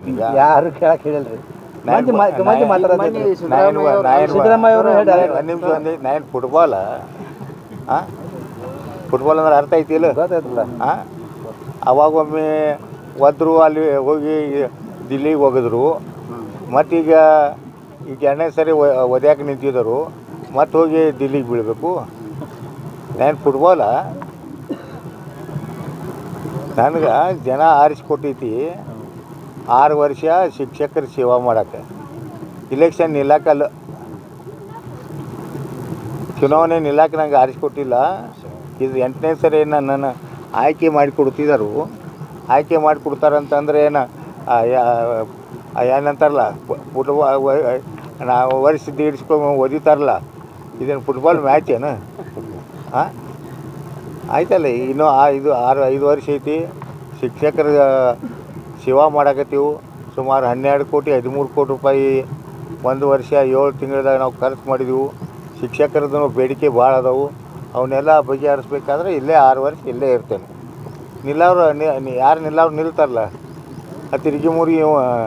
ಈಗ ಯಾರು ಕೇಳಕ್ಕೆ ಹೇಳಿಲ್ರಿ. ಸಿದ್ದರಾಮಯ್ಯ ಅವರು ನಾನು ಫುಟ್ಬಾಲ್ ಫುಟ್ಬಾಲ್ ಅಂದ್ರೆ ಅರ್ಥ ಐತಿಲ್ಲ ಗೊತ್ತಾಯ್ತಲ್ಲ. ಅವಾಗೊಮ್ಮೆ ಒದ್ರು ಅಲ್ಲಿ ಹೋಗಿ ದಿಲ್ಲಿಗೆ ಹೋಗಿದ್ರು. ಮತ್ತೀಗ ಈಗ 2ನೇ ಸರಿ ಒದ್ಯಾಕೆ ನಿಂತಿದ್ದರು, ಮತ್ತೆ ಹೋಗಿ ದಿಲ್ಲಿಗೆ ಬೀಳಬೇಕು. ನಾನು ಫುಟ್ಬಾಲ ನನಗೆ ಜನ ಆರಿಸ್ಕೊಟ್ಟೈತಿ 6 ವರ್ಷ ಶಿಕ್ಷಕರ ಸೇವಾ ಮಾಡೋಕ್ಕೆ. ಇಲೆಕ್ಷನ್ ನಿಲ್ಲಕ್ಕಲ್ಲ, ಚುನಾವಣೆ ನಿಲ್ಲಕ್ಕೆ ನಂಗೆ ಆರಿಸ್ಕೊಟ್ಟಿಲ್ಲ. ಇದು 8ನೇ ಸರಿ ನನ್ನನ್ನು ಆಯ್ಕೆ ಮಾಡಿಕೊಡ್ತಿದ್ದರು. ಆಯ್ಕೆ ಮಾಡಿಕೊಡ್ತಾರಂತಂದ್ರೆ ಏನಂತಾರಲ್ಲ, ನಾವು ವರ್ಷ ಇಡಿಸ್ಕೊಂಡು ಓದಿತಾರಲ್ಲ, ಇದೇನು ಫುಟ್ಬಾಲ್ ಮ್ಯಾಚ್ ಏನು? ಆಯ್ತಲ್ಲ, ಇನ್ನೂ 5 ವರ್ಷ ಐತಿ. ಶಿಕ್ಷಕರ ಸೇವಾ ಮಾಡಕತ್ತೀವಿ. ಸುಮಾರು 12 ಕೋಟಿ 13 ಕೋಟಿ ರೂಪಾಯಿ 1 ವರ್ಷ 7 ತಿಂಗಳದಾಗ ನಾವು ಖರ್ಚು ಮಾಡಿದೆವು. ಶಿಕ್ಷಕರದ್ದು ಬೇಡಿಕೆ ಭಾಳ ಅದಾವು. ಅವನ್ನೆಲ್ಲ ಬಗೆಹರಿಸ್ಬೇಕಾದ್ರೆ ಇಲ್ಲೇ 6 ವರ್ಷ ಇಲ್ಲೇ ಇರ್ತೇನೆ. ನಿಲ್ಲವ್ರು ಯಾರು ನಿಲ್ಲವ್ರು ನಿಲ್ತಾರಲ್ಲ, ತಿರುಗಿ ಮುರುಗಿ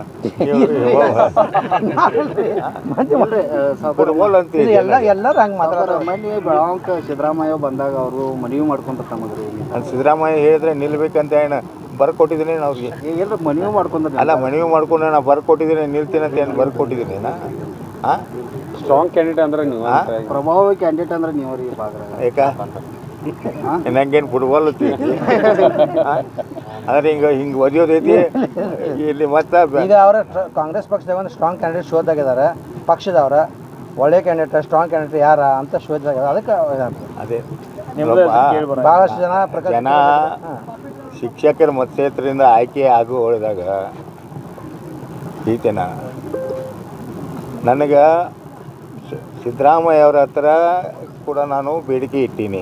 ಫುಟ್ಬಾಲ್ ಅಂತ ಎಲ್ಲರೂ ಹಂಗೆ ಮಾತಾಡೋರು. ಬೆಳಗಾವಕ್ಕೆ ಸಿದ್ದರಾಮಯ್ಯ ಬಂದಾಗ ಅವರು ಮನವಿ ಮಾಡ್ಕೊಂಡ್ರೆ ತಮ್ಮದ್ರಿ. ನಾನು ಸಿದ್ದರಾಮಯ್ಯ ಹೇಳಿದ್ರೆ ನಿಲ್ಬೇಕಂತ ಬರ್ಕೊಟ್ಟಿದ್ದೀನಿ ಅವ್ರಿಗೆ. ಏನಾರ ಮನವಿ ಮಾಡ್ಕೊಂಡ್ರೆ ಅಲ್ಲ, ಮನವಿ ಮಾಡ್ಕೊಂಡು ನಾನು ಬರ್ಕೊಟ್ಟಿದ್ದೀನಿ, ನಿಲ್ತೀನಿ ಅಂತ ಏನು ಬರ್ಕೊಟ್ಟಿದ್ದೀನಿ. ಸ್ಟ್ರಾಂಗ್ ಕ್ಯಾಂಡಿಡೇಟ್ ಅಂದ್ರೆ ನೀವು, ಪ್ರಭಾವಿ ಕ್ಯಾಂಡಿಡೇಟ್ ಅಂದ್ರೆ ನೀವು ಅವ್ರಿಗೆ ಯಾಕ ನಂಗೇನು ಫುಟ್ಬಾಲ್ ಅಂದ್ರೆ ಹಿಂಗೆ ಒದಿಯೋದೈತಿ ಇಲ್ಲಿ. ಮತ್ತೆ ಈಗ ಅವರ ಕಾಂಗ್ರೆಸ್ ಪಕ್ಷದಾಗ ಒಂದು ಸ್ಟ್ರಾಂಗ್ ಕ್ಯಾಂಡಿಡೇಟ್ ಶೋಧಾಗಿದ್ದಾರೆ. ಪಕ್ಷದವರ ಒಳ್ಳೆ ಕ್ಯಾಂಡಿಡೇಟ್ ಸ್ಟ್ರಾಂಗ್ ಕ್ಯಾಂಡಿಡೇಟ್ ಯಾರ ಅಂತ ಶೋಧಾಗಿದ್ದಾರೆ. ಅದಕ್ಕೆ ಅದೇ ಭಾಳಷ್ಟು ಜನ ಶಿಕ್ಷಕರ ಮತಕ್ಷೇತ್ರದಿಂದ ಆಯ್ಕೆ ಉಳಿದಾಗ ಐತೆನ ನನಗೆ ಸಿದ್ದರಾಮಯ್ಯ ಅವ್ರ ಹತ್ರ ಕೂಡ ನಾನು ಬೇಡಿಕೆ ಇಟ್ಟೀನಿ.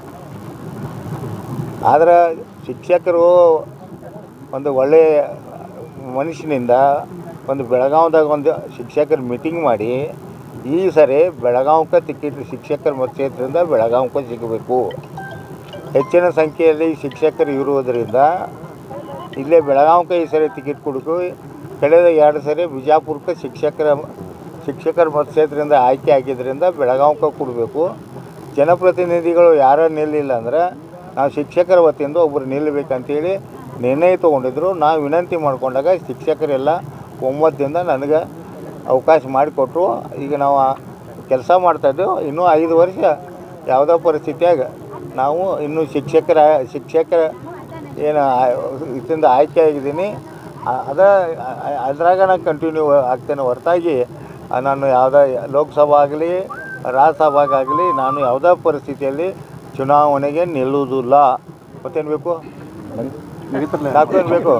ಆದ್ರೆ ಶಿಕ್ಷಕರು ಒಂದು ಒಳ್ಳೆಯ ಮನುಷ್ಯನಿಂದ ಒಂದು ಬೆಳಗಾವ್ದಾಗ ಒಂದು ಶಿಕ್ಷಕರ ಮೀಟಿಂಗ್ ಮಾಡಿ, ಈ ಸರಿ ಬೆಳಗಾವ್ಗೆ ಟಿಕೆಟ್ ಶಿಕ್ಷಕರ ಮತಕ್ಷೇತ್ರದಿಂದ ಬೆಳಗಾವ್ಗೆ ಸಿಗಬೇಕು. ಹೆಚ್ಚಿನ ಸಂಖ್ಯೆಯಲ್ಲಿ ಶಿಕ್ಷಕರು ಇರುವುದರಿಂದ ಇಲ್ಲೇ ಬೆಳಗಾವ್ಗೆ ಈ ಸರಿ ಟಿಕೆಟ್ ಕೊಡಬೇಕು. ಕಳೆದ 2 ಸರಿ ಬಿಜಾಪುರಕ್ಕೆ ಶಿಕ್ಷಕರ ಮತಕ್ಷೇತ್ರದಿಂದ ಆಯ್ಕೆ ಆಗಿದ್ದರಿಂದ ಬೆಳಗಾವ್ಗೆ ಕೊಡಬೇಕು. ಜನಪ್ರತಿನಿಧಿಗಳು ಯಾರು ನಿಲ್ಲಿಲ್ಲ ಅಂದ್ರೆ ನಾವು ಶಿಕ್ಷಕರ ವತಿಯಿಂದ ಒಬ್ಬರು ನಿಲ್ಲಬೇಕಂತೇಳಿ ನಿರ್ಣಯ ತೊಗೊಂಡಿದ್ರು. ನಾವು ವಿನಂತಿ ಮಾಡಿಕೊಂಡಾಗ ಶಿಕ್ಷಕರೆಲ್ಲ ಒಮ್ಮತದಿಂದ ನನಗೆ ಅವಕಾಶ ಮಾಡಿಕೊಟ್ರು. ಈಗ ನಾವು ಕೆಲಸ ಮಾಡ್ತಾಯಿದ್ದೆವು. ಇನ್ನೂ 5 ವರ್ಷ ಯಾವುದೋ ಪರಿಸ್ಥಿತಿಯಾಗ ನಾವು ಇನ್ನೂ ಶಿಕ್ಷಕರ ಏನು ಇದರಿಂದ ಆಯ್ಕೆ ಆಗಿದ್ದೀನಿ. ಅದ್ರಾಗ ನಾನು ಕಂಟಿನ್ಯೂ ಆಗ್ತೇನೆ ಹೊರತಾಗಿ ನಾನು ಯಾವುದೇ ಲೋಕಸಭಾ ಆಗಲಿ ರಾಜ್ಯಸಭಾಗಾಗಲಿ ನಾನು ಯಾವುದೇ ಪರಿಸ್ಥಿತಿಯಲ್ಲಿ ಚುನಾವಣೆಗೆ ನಿಲ್ಲುವುದಿಲ್ಲ. ಮತ್ತೇನು ಬೇಕು? ಸಾಕೇನು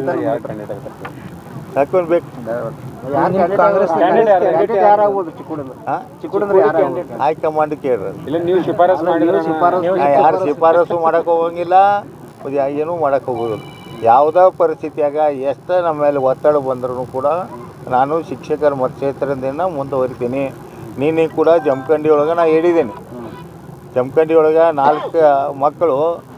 ಬೇಕು? ಹೈಕಮಾಂಡ್ ಕೇಳ್ರಿ. ಯಾರು ಶಿಫಾರಸು ಮಾಡೋಕೆ ಹೋಗಂಗಿಲ್ಲ, ಏನೂ ಮಾಡೋಕೆ ಹೋಗೋದಿಲ್ಲ. ಯಾವುದೇ ಪರಿಸ್ಥಿತಿಯಾಗ ಎಷ್ಟು ನಮ್ಮ ಮೇಲೆ ಒತ್ತಡ ಬಂದ್ರೂ ಕೂಡ ನಾನು ಶಿಕ್ಷಕರ ಮತಕ್ಷೇತ್ರದಿಂದ ಮುಂದುವರಿತೀನಿ. ನೀನು ಕೂಡ ಜಮಖಂಡಿ ಒಳಗೆ ನಾನು ಹೇಳಿದ್ದೀನಿ. ಜಮಖಂಡಿ ಒಳಗೆ 4 ಮಕ್ಕಳು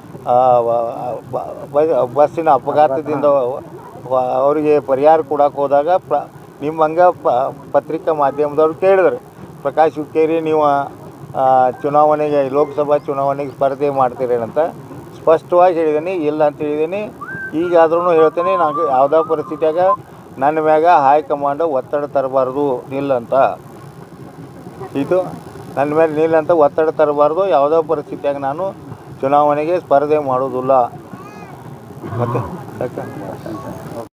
ಬಸ್ಸಿನ ಅಪಘಾತದಿಂದ ಅವರಿಗೆ ಪರಿಹಾರ ಕೊಡೋಕೆ ಹೋದಾಗ ನಿಮ್ಮ ಹಂಗೆ ಪತ್ರಿಕಾ ಮಾಧ್ಯಮದವ್ರು ಕೇಳಿದ್ರು, ಪ್ರಕಾಶ್ ಹುಕ್ಕೇರಿ ನೀವು ಚುನಾವಣೆಗೆ ಲೋಕಸಭಾ ಚುನಾವಣೆಗೆ ಸ್ಪರ್ಧೆ ಮಾಡ್ತೀರೇನಂತ ಸ್ಪಷ್ಟವಾಗಿ ಹೇಳಿದ್ದೀನಿ. ಇಲ್ಲ ಅಂತ ಹೇಳಿದ್ದೀನಿ. ಈಗಾದ್ರೂ ಹೇಳ್ತೀನಿ, ನನಗೆ ಯಾವುದೇ ಪರಿಸ್ಥಿತಿಯಾಗ ನನ್ನ ಮ್ಯಾಗ ಹೈಕಮಾಂಡು ಒತ್ತಡ ತರಬಾರ್ದು ನಿಲ್ಲಂತ. ಇದು ನನ್ನ ಮೇಲೆ ನಿಲ್ಲಂತ ಒತ್ತಡ ತರಬಾರ್ದು. ಯಾವುದೇ ಪರಿಸ್ಥಿತಿಯಾಗ ನಾನು ಚುನಾವಣೆಗೆ ಸ್ಪರ್ಧೆ ಮಾಡೋದಿಲ್ಲ. ಮತ್ತು